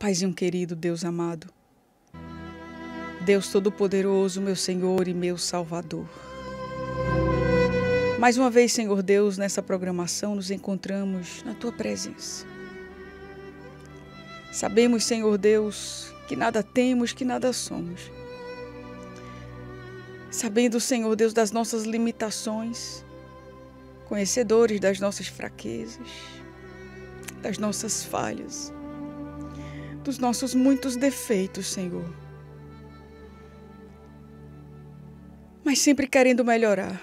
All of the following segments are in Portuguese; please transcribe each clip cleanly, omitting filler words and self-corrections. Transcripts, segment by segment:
Paizinho querido, Deus amado, Deus Todo-Poderoso, meu Senhor e meu Salvador. Mais uma vez, Senhor Deus, nessa programação nos encontramos na Tua presença. Sabemos, Senhor Deus, que nada temos, que nada somos. Sabendo, Senhor Deus, das nossas limitações, conhecedores das nossas fraquezas, das nossas falhas, dos nossos muitos defeitos, Senhor. Mas sempre querendo melhorar.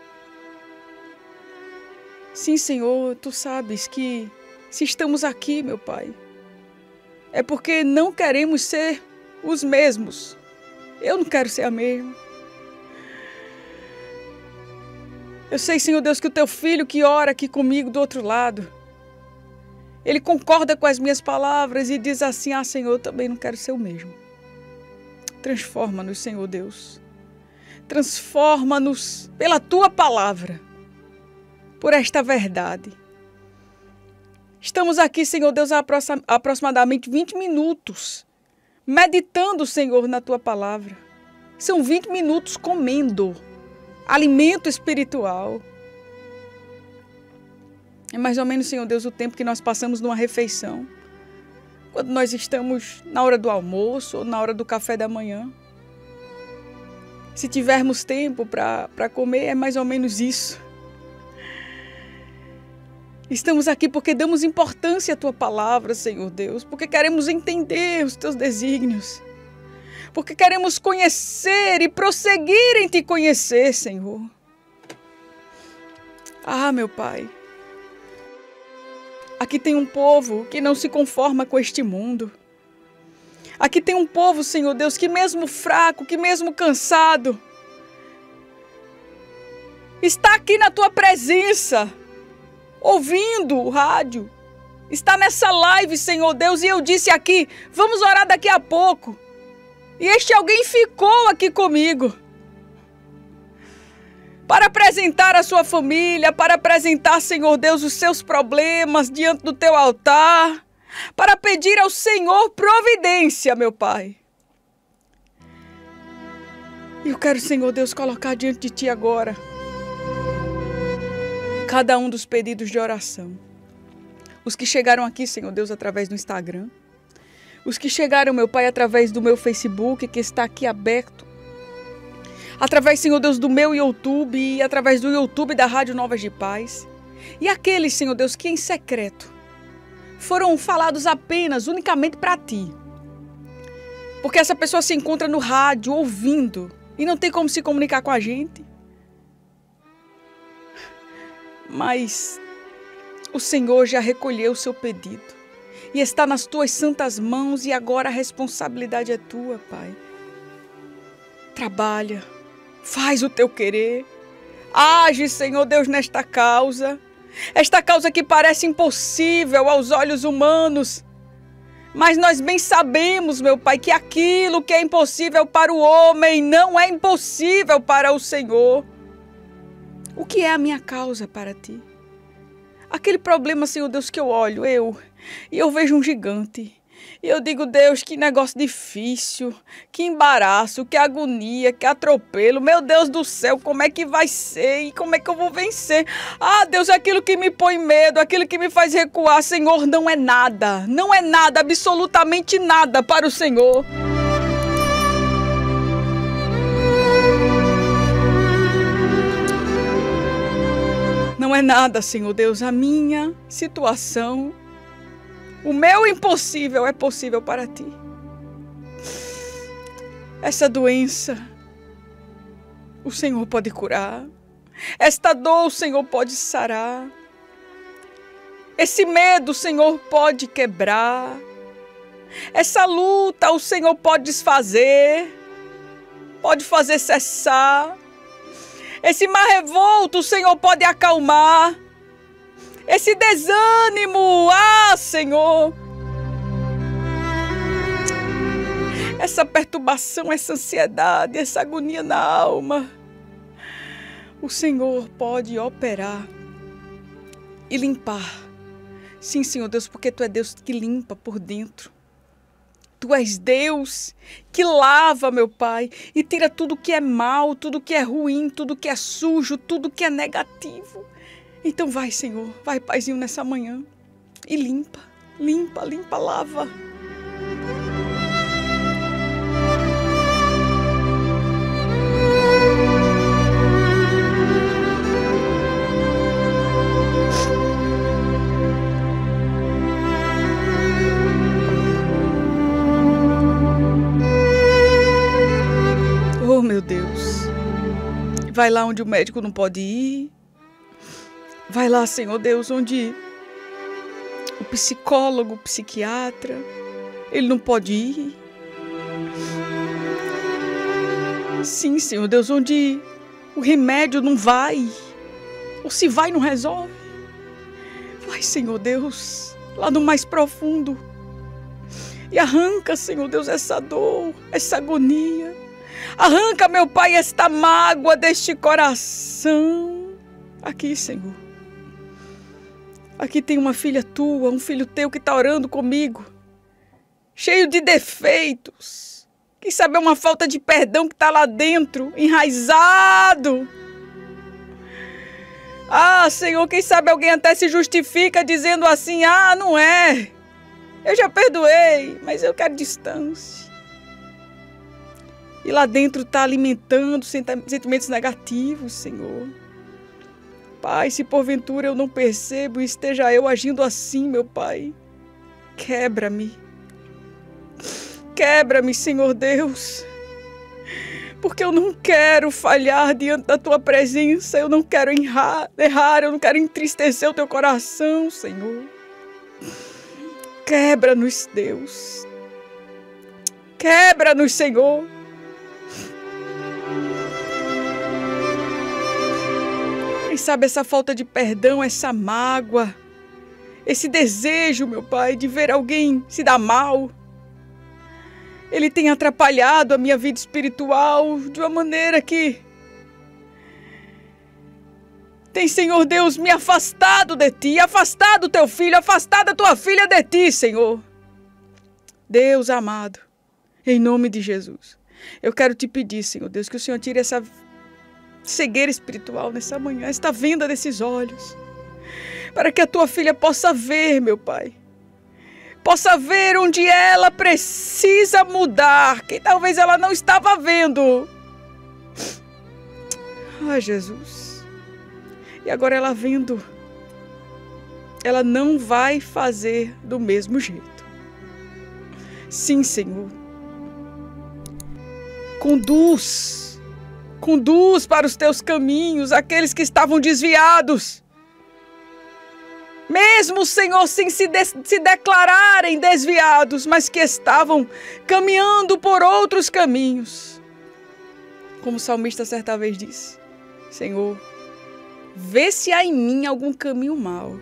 Sim, Senhor, Tu sabes que se estamos aqui, meu Pai, é porque não queremos ser os mesmos. Eu não quero ser a mesma. Eu sei, Senhor Deus, que o Teu Filho que ora aqui comigo do outro lado, ele concorda com as minhas palavras e diz assim: ah, Senhor, eu também não quero ser o mesmo. Transforma-nos, Senhor Deus. Transforma-nos pela Tua palavra, por esta verdade. Estamos aqui, Senhor Deus, há aproximadamente 20 minutos, meditando, Senhor, na Tua palavra. São 20 minutos comendo alimento espiritual. É mais ou menos, Senhor Deus, o tempo que nós passamos numa refeição. Quando nós estamos na hora do almoço ou na hora do café da manhã. Se tivermos tempo para comer, é mais ou menos isso. Estamos aqui porque damos importância à Tua palavra, Senhor Deus. Porque queremos entender os Teus desígnios. Porque queremos conhecer e prosseguir em Te conhecer, Senhor. Ah, meu Pai. Aqui tem um povo que não se conforma com este mundo. Aqui tem um povo, Senhor Deus, que mesmo fraco, que mesmo cansado, está aqui na Tua presença, ouvindo o rádio. Está nessa live, Senhor Deus, e eu disse aqui, vamos orar daqui a pouco. E este alguém ficou aqui comigo para apresentar a sua família, para apresentar, Senhor Deus, os seus problemas diante do Teu altar, para pedir ao Senhor providência, meu Pai. E eu quero, Senhor Deus, colocar diante de Ti agora cada um dos pedidos de oração. Os que chegaram aqui, Senhor Deus, através do Instagram. Os que chegaram, meu Pai, através do meu Facebook, que está aqui aberto. Através, Senhor Deus, do meu YouTube e através do YouTube da Rádio Novas de Paz. E aqueles, Senhor Deus, que em secreto foram falados apenas, unicamente para Ti. Porque essa pessoa se encontra no rádio, ouvindo, e não tem como se comunicar com a gente. Mas o Senhor já recolheu o seu pedido. E está nas Tuas santas mãos e agora a responsabilidade é Tua, Pai. Trabalha. Faz o Teu querer. Age, Senhor Deus, nesta causa. Esta causa que parece impossível aos olhos humanos. Mas nós bem sabemos, meu Pai, que aquilo que é impossível para o homem não é impossível para o Senhor. O que é a minha causa para Ti? Aquele problema, Senhor Deus, que eu olho, e eu vejo um gigante. E eu digo, Deus, que negócio difícil, que embaraço, que agonia, que atropelo. Meu Deus do céu, como é que vai ser? E como é que eu vou vencer? Ah, Deus, aquilo que me põe medo, aquilo que me faz recuar, Senhor, não é nada. Não é nada, absolutamente nada para o Senhor. Não é nada, Senhor Deus, a minha situação. O meu impossível é possível para Ti. Essa doença, o Senhor pode curar. Esta dor, o Senhor pode sarar. Esse medo, o Senhor pode quebrar. Essa luta, o Senhor pode desfazer. Pode fazer cessar. Esse mar revolto, o Senhor pode acalmar. Esse desânimo, ah, Senhor. Essa perturbação, essa ansiedade, essa agonia na alma. O Senhor pode operar e limpar. Sim, Senhor Deus, porque Tu é Deus que limpa por dentro. Tu és Deus que lava, meu Pai, e tira tudo que é mal, tudo que é ruim, tudo que é sujo, tudo que é negativo. Então vai, Senhor, vai, Paizinho, nessa manhã e limpa, limpa, limpa, lava. Oh, meu Deus, vai lá onde o médico não pode ir, vai lá, Senhor Deus, onde o psicólogo, o psiquiatra, ele não pode ir. Sim, Senhor Deus, onde o remédio não vai, ou se vai não resolve. Vai, Senhor Deus, lá no mais profundo e arranca, Senhor Deus, essa dor, essa agonia. Arranca, meu Pai, esta mágoa deste coração. Aqui, Senhor. Aqui tem uma filha tua, um filho teu que está orando comigo, cheio de defeitos. Quem sabe é uma falta de perdão que está lá dentro, enraizado. Ah, Senhor, quem sabe alguém até se justifica dizendo assim, ah, não é. Eu já perdoei, mas eu quero distância. E lá dentro está alimentando sentimentos negativos, Senhor. Pai, se porventura eu não percebo e esteja eu agindo assim, meu Pai, quebra-me. Quebra-me, Senhor Deus. Porque eu não quero falhar diante da Tua presença, eu não quero errar, eu não quero entristecer o Teu coração, Senhor. Quebra-nos, Deus. Quebra-nos, Senhor. Quem sabe essa falta de perdão, essa mágoa, esse desejo, meu Pai, de ver alguém se dar mal, ele tem atrapalhado a minha vida espiritual de uma maneira que tem, Senhor Deus, me afastado de Ti, afastado do Teu filho, afastado da Tua filha de Ti, Senhor. Deus amado, em nome de Jesus, eu quero Te pedir, Senhor Deus, que o Senhor tire essa cegueira espiritual nessa manhã, esta venda desses olhos, para que a Tua filha possa ver, meu Pai, possa ver onde ela precisa mudar, que talvez ela não estava vendo. Ai, Jesus. E agora ela vendo, ela não vai fazer do mesmo jeito. Sim, Senhor. Conduz para os Teus caminhos aqueles que estavam desviados. Mesmo, Senhor, sem se declararem desviados, mas que estavam caminhando por outros caminhos. Como o salmista certa vez disse, Senhor, vê se há em mim algum caminho mau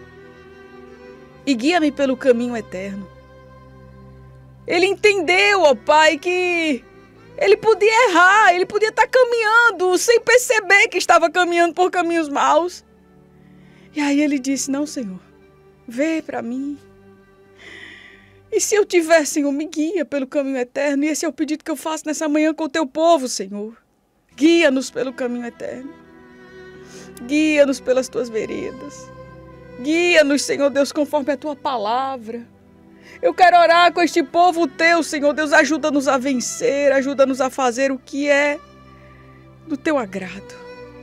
e guia-me pelo caminho eterno. Ele entendeu, ó Pai, que ele podia errar, ele podia estar caminhando sem perceber que estava caminhando por caminhos maus. E aí ele disse, não, Senhor, vê para mim. E se eu tiver, Senhor, me guia pelo caminho eterno. E esse é o pedido que eu faço nessa manhã com o Teu povo, Senhor. Guia-nos pelo caminho eterno. Guia-nos pelas Tuas veredas. Guia-nos, Senhor Deus, conforme a Tua palavra. Eu quero orar com este povo Teu, Senhor Deus. Ajuda-nos a vencer, ajuda-nos a fazer o que é do Teu agrado.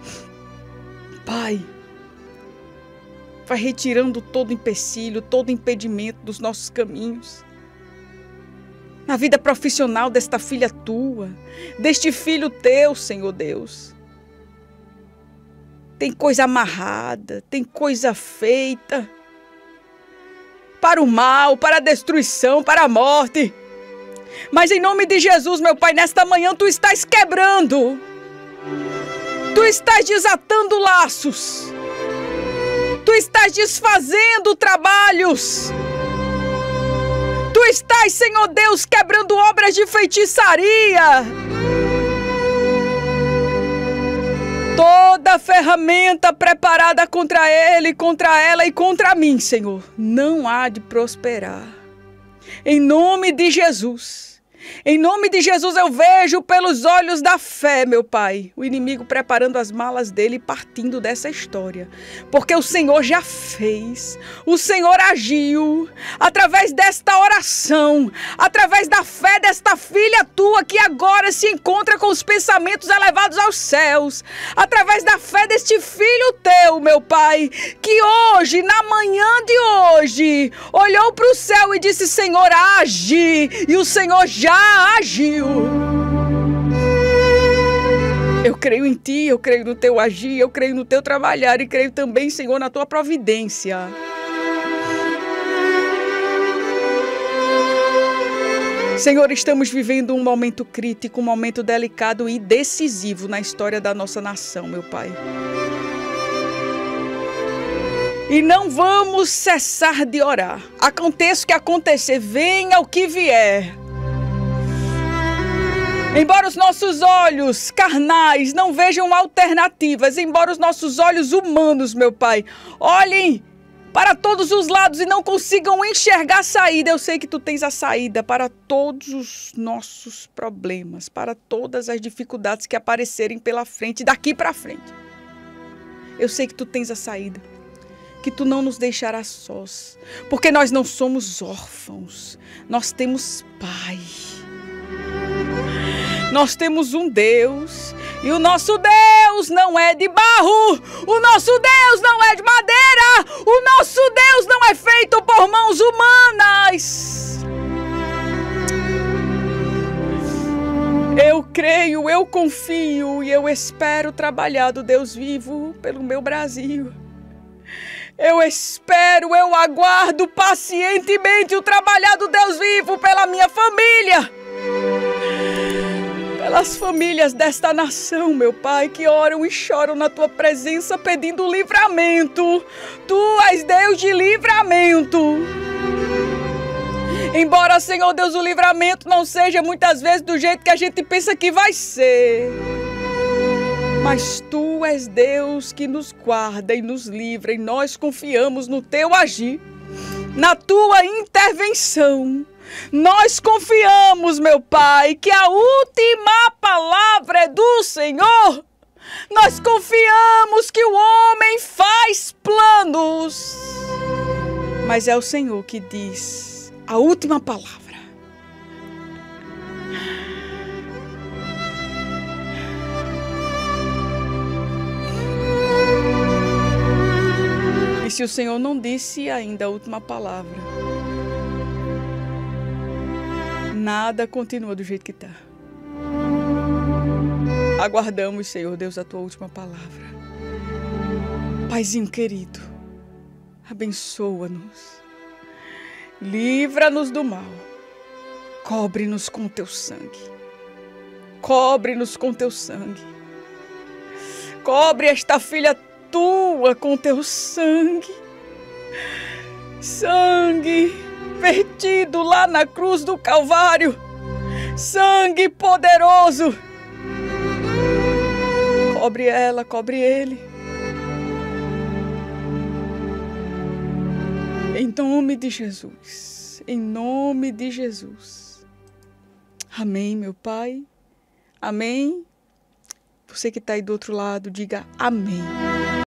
Pai, vai retirando todo empecilho, todo impedimento dos nossos caminhos. Na vida profissional desta filha Tua, deste filho Teu, Senhor Deus. Tem coisa amarrada, tem coisa feita para o mal, para a destruição, para a morte. Mas em nome de Jesus, meu Pai, nesta manhã Tu estás quebrando. Tu estás desatando laços. Tu estás desfazendo trabalhos. Tu estás, Senhor Deus, quebrando obras de feitiçaria. Toda ferramenta preparada contra ele, contra ela e contra mim, Senhor, não há de prosperar. Em nome de Jesus. Em nome de Jesus, eu vejo pelos olhos da fé, meu Pai, o inimigo preparando as malas dele e partindo dessa história. Porque o Senhor já fez, o Senhor agiu, através desta oração, através da fé desta filha tua que agora se encontra com os pensamentos elevados aos céus, através da fé deste filho teu, meu Pai, que hoje, na manhã de hoje, olhou para o céu e disse: Senhor, age, e o Senhor já agiu. Eu creio em ti, eu creio no teu agir, eu creio no teu trabalhar e creio também, Senhor, na tua providência. Senhor, estamos vivendo um momento crítico, um momento delicado e decisivo na história da nossa nação, meu Pai. E não vamos cessar de orar. Aconteça o que acontecer, venha o que vier. Embora os nossos olhos carnais não vejam alternativas, embora os nossos olhos humanos, meu Pai, olhem para todos os lados e não consigam enxergar a saída, eu sei que tu tens a saída para todos os nossos problemas, para todas as dificuldades que aparecerem pela frente, daqui para frente. Eu sei que tu tens a saída, que tu não nos deixarás sós, porque nós não somos órfãos, nós temos Pai. Nós temos um Deus, e o nosso Deus não é de barro, o nosso Deus não é de madeira, o nosso Deus não é feito por mãos humanas. Eu creio, eu confio e eu espero trabalhar do Deus vivo pelo meu Brasil. Eu espero, eu aguardo pacientemente o trabalhar do Deus vivo pela minha família. Pelas famílias desta nação, meu Pai, que oram e choram na Tua presença pedindo livramento. Tu és Deus de livramento. Embora, Senhor Deus, o livramento não seja muitas vezes do jeito que a gente pensa que vai ser. Mas Tu és Deus que nos guarda e nos livra, e nós confiamos no Teu agir, na Tua intervenção. Nós confiamos, meu Pai, que a última palavra é do Senhor. Nós confiamos que o homem faz planos, mas é o Senhor que diz a última palavra. E se o Senhor não disse ainda a última palavra, nada continua do jeito que está. Aguardamos, Senhor Deus, a Tua última palavra. Paizinho querido, abençoa-nos. Livra-nos do mal. Cobre-nos com Teu sangue. Cobre-nos com Teu sangue. Cobre esta filha Tua com Teu sangue. Sangue vertido lá na cruz do Calvário, sangue poderoso. Cobre ela, cobre ele. Em nome de Jesus, em nome de Jesus. Amém, meu Pai. Amém. Você que está aí do outro lado, diga amém.